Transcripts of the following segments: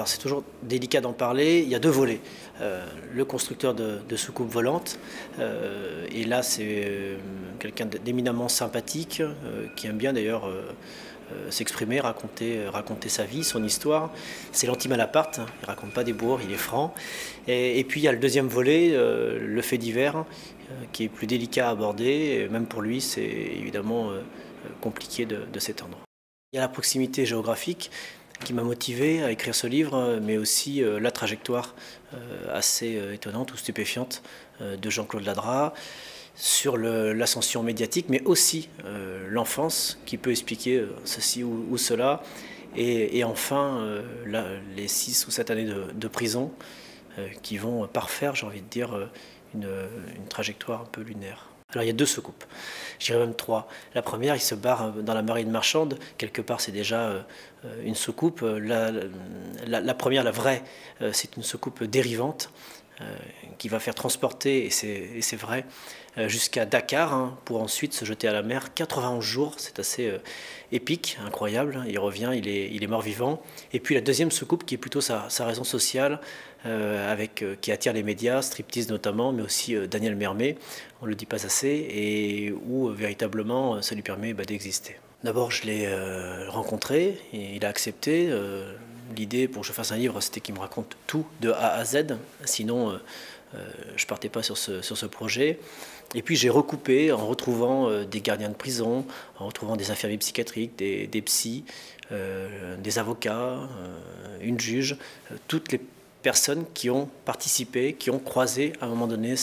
alors c'est toujours délicat d'en parler, il y a deux volets. Le constructeur de soucoupes volantes, et là c'est quelqu'un d'éminemment sympathique, qui aime bien d'ailleurs s'exprimer, raconter sa vie, son histoire. C'est l'anti-Malaparte, il ne raconte pas des bourgs, il est franc. Et puis il y a le deuxième volet, le fait divers, qui est plus délicat à aborder. Et même pour lui, c'est évidemment compliqué de s'étendre. Il y a la proximité géographique qui m'a motivé à écrire ce livre, mais aussi la trajectoire assez étonnante ou stupéfiante de Jean-Claude Ladrat sur l'ascension médiatique, mais aussi l'enfance qui peut expliquer ceci ou cela, et enfin les 6 ou 7 années de prison qui vont parfaire, j'ai envie de dire, une trajectoire un peu lunaire. Alors il y a 2 soucoupes, je dirais même 3. La première, il se barre dans la marine marchande, quelque part c'est déjà une soucoupe. La première, la vraie, c'est une soucoupe dérivante qui va faire transporter, et c'est vrai, jusqu'à Dakar, hein, pour ensuite se jeter à la mer. 91 jours, c'est assez épique, incroyable. Il revient, il est mort-vivant. Et puis la deuxième soucoupe qui est plutôt sa raison sociale, qui attire les médias, striptease notamment, mais aussi Daniel Mermet, on ne le dit pas assez, et où véritablement ça lui permet d'exister. D'abord, je l'ai rencontré, et il a accepté. L'idée pour que je fasse un livre, c'était qu'il me raconte tout de A à Z, sinon je ne partais pas sur ce projet. Et puis j'ai recoupé en retrouvant des gardiens de prison, en retrouvant des infirmiers psychiatriques, des psys, des avocats, une juge, toutes les personnes qui ont participé, qui ont croisé à un moment donné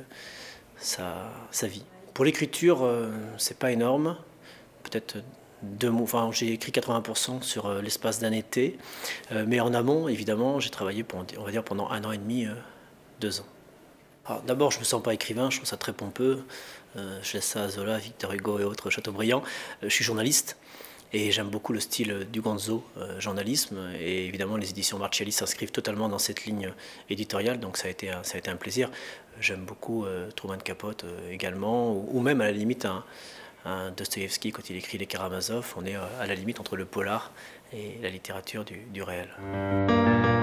sa vie. Pour l'écriture, c'est pas énorme, peut-être 2 mots, enfin j'ai écrit 80% sur l'espace d'un été, mais en amont, évidemment, j'ai travaillé on va dire pendant 1 an et demi, 2 ans. D'abord, je ne me sens pas écrivain, je trouve ça très pompeux. Je laisse ça à Zola, Victor Hugo et autres, Chateaubriand. Je suis journaliste et j'aime beaucoup le style du gonzo journalisme. Et évidemment, les éditions Marchiali s'inscrivent totalement dans cette ligne éditoriale, donc ça a été un plaisir. J'aime beaucoup Truman Capote également, ou même à la limite un Dostoïevski quand il écrit Les Karamazov. On est à la limite entre le polar et la littérature du réel.